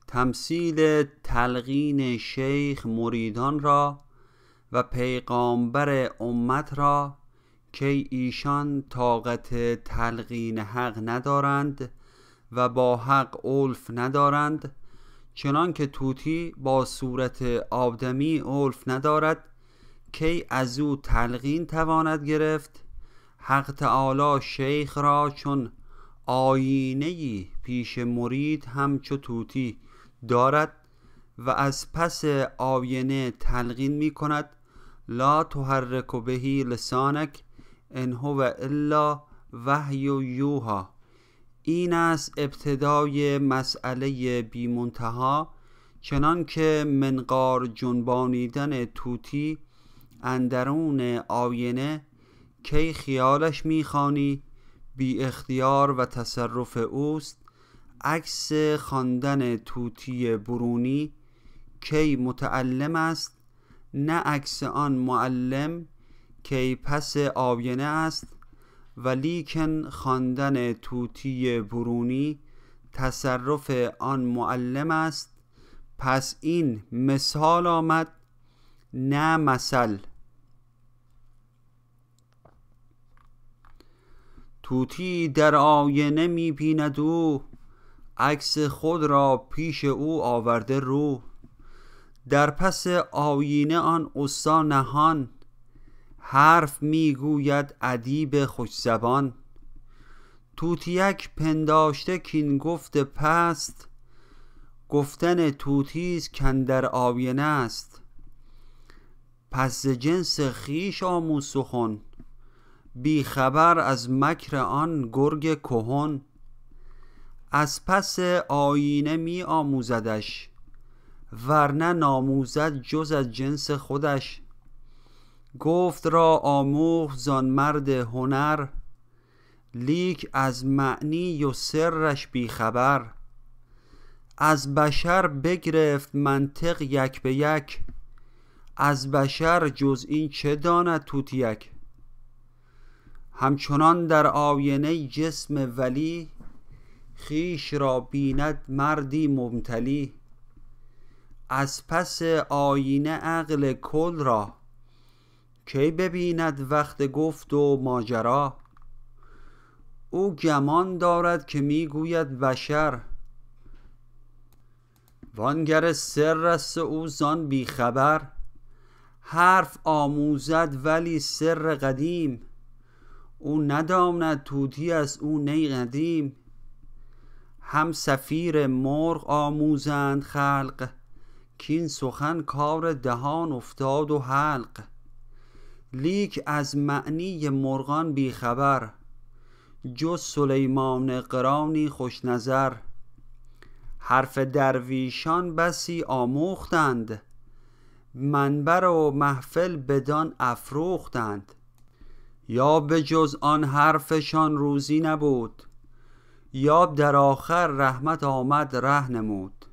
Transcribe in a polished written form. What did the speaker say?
تمثیل تلقین شیخ مریدان را و پیغامبر امت را که ایشان طاقت تلقین حق ندارند و با حق الف ندارند، چنان که طوطی با صورت آدمی الف ندارد که از او تلقین تواند گرفت. حق تعالی شیخ را چون آیینه‌ای پیش مرید همچو طوطی دارد و از پس آینه تلقین می کند: لا تحرک به لسانک ان هو الا وحی یوحی. این است ابتدای مسئله بی منتها، چنان که منقار جنبانیدن طوطی اندرون آینه کی خیالش میخوانی بی اختیار و تصرف اوست، عکس خواندن طوطی برونی کی متعلم است، نه عکس آن معلم کی پس آینه است. ولیکن خواندن طوطی برونی تصرف آن معلم است. پس این مثال آمد نه مثل. طوطی در آینه می بیند او، عکس خود را پیش او آورده رو. در پس آینه آن استا نهان، حرف می گوید ادیب خوش زبان. طوطیک پنداشته کین گفت پست، گفتن طوطیست کاندر آینه است. پس ز جنس خویش آموز سخن، بی خبر از مکر آن گرگ کهن. از پس آینه می آموزدش، ورنه ناموزد جز از جنس خودش. گفت را آموخت زان مرد هنر، لیک از معنی و سرش بی خبر. از بشر بگرفت منطق یک به یک، از بشر جز این چه داند طوطیک. همچنان در آینه جسم ولی، خویش را بیند مردی ممتلی. از پس آینه عقل کل را، کی ببیند وقت گفت و ماجرا. او گمان دارد که می گوید بشر، وانگر سر است او زان بی خبر. حرف آموزد ولی سر قدیم، او نداند طوطی است او نی ندیم. هم صفیر مرغ آموزند خلق، کین سخن کار دهان افتاد و حلق. لیک از معنی مرغان بی خبر، جز سلیمان قرانی خوش نظر. حرف درویشان بسی آموختند، منبر و محفل بدان افروختند. یا به جز آن حرفشان روزی نبود، یا در آخر رحمت آمد ره نمود.